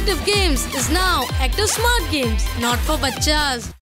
Active Games is now Active Smart Games, not for bachchas.